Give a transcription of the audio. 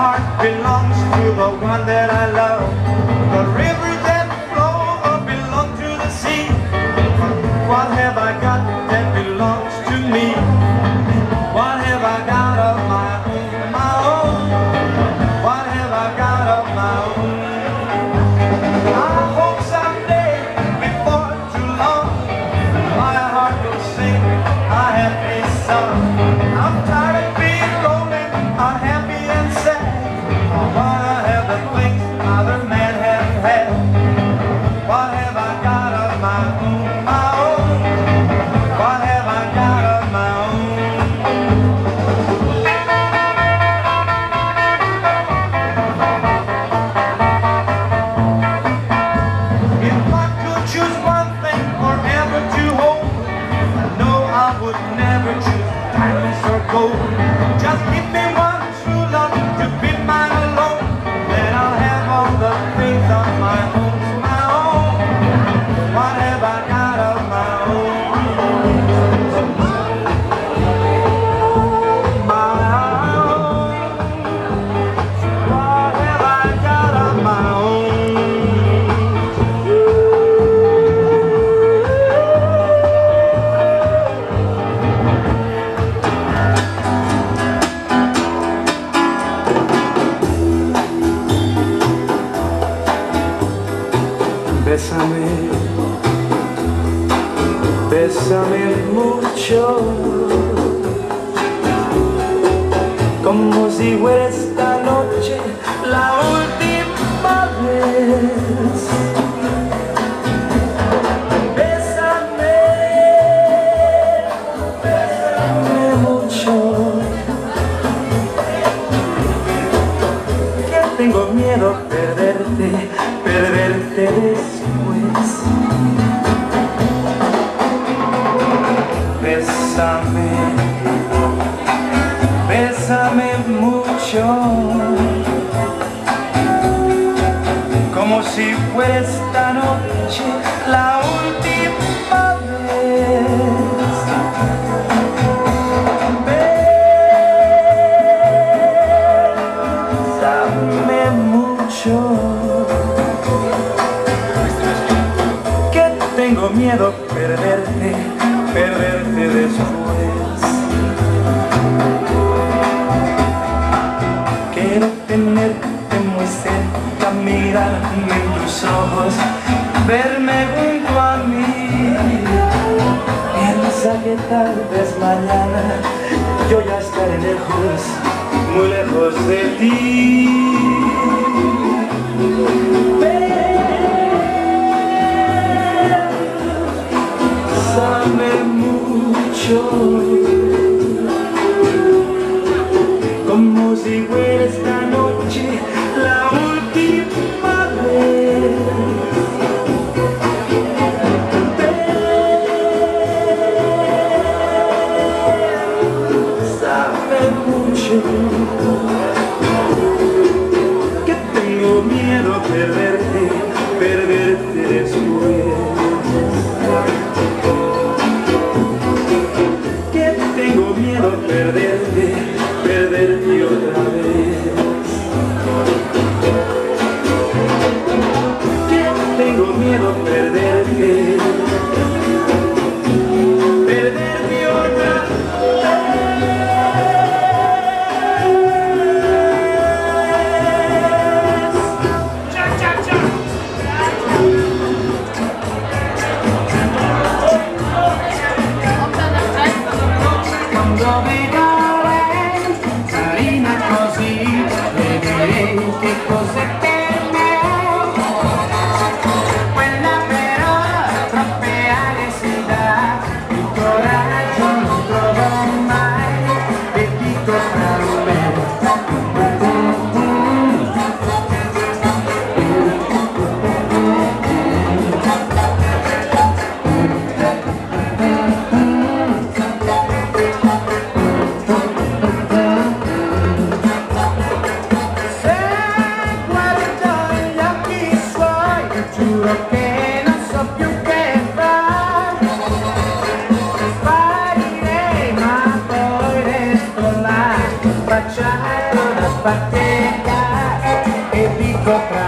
heart belongs to the one that I love. The rivers that flow belong to the sea. What have I got that belongs to me? What have I got of my own, my own? What have I got of my own? I hope someday, before too long, my heart will sing a happy song. I'm tired of being lonely, unhappy and sad. I wanna have the things other men have had. What have I got of my own, my own? What have I got of my own? If I could choose one thing forever to hold, I know I would never choose diamonds or gold. Just give me one true love to be mine alone, then I'll have all the things of my own, my own. What have I got of my own? My own. What have I got of my own? Bésame, bésame mucho, como si fuera esta noche la última vez. Bésame, bésame mucho, que tengo miedo perderte, perderte después. Bésame, bésame mucho, como si fuera esta noche la última vez. Bésame mucho, tengo miedo perderte, perderte después. Quiero tenerte muy cerca, mirarme en tus ojos, verme junto a mí. Piensa que tal vez mañana yo ya estaré lejos, muy lejos de ti. Bésame mucho, como si fuera esta noche la última vez. Bésame mucho, que tengo miedo perderte, perderte después. Tengo miedo perderte, perderte otra vez. Que tengo miedo perderte, perderte otra vez. Cha, cha, cha. Quando vedrai carina così, vedrei che cos'è per me. Quella però troppe ali si dà, il coraggio non trovo mai, e dico tra me. Giuro che non so più che fare, sparirei ma poi resto là, baciato da parte. otra